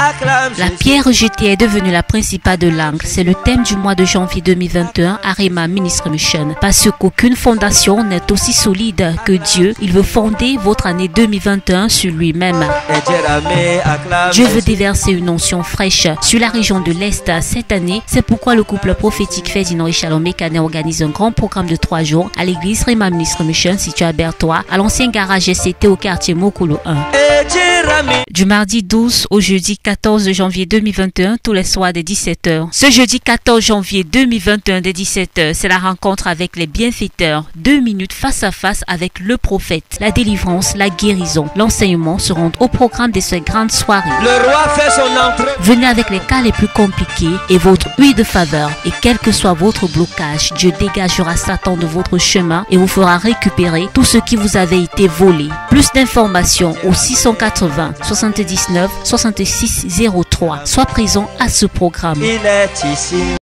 La pierre jetée est devenue la principale de l'angle. C'est le thème du mois de janvier 2021 à Rema Ministry Mission. Parce qu'aucune fondation n'est aussi solide que Dieu, il veut fonder votre année 2021 sur lui-même. Dieu veut déverser une onction fraîche sur la région de l'Est cette année. C'est pourquoi le couple prophétique Ferdinand et Shalom Mekané organise un grand programme de 3 jours à l'église Rema Ministry Mission située à Berthois, à l'ancien garage SCT au quartier Mokolo 1. Du mardi 12 au jeudi 14 janvier 2021, tous les soirs dès 17h. Ce jeudi 14 janvier 2021 dès 17h, c'est la rencontre avec les bienfaiteurs. 2 minutes face à face avec le prophète. La délivrance, la guérison, l'enseignement seront au programme de cette grande soirée. Le roi fait son entrée. Venez avec les cas les plus compliqués et votre huile de faveur. Et quel que soit votre blocage, Dieu dégagera Satan de votre chemin et vous fera récupérer tout ce qui vous avait été volé. Plus d'informations au 680 79 66 03. Sois présent à ce programme. Il est ici.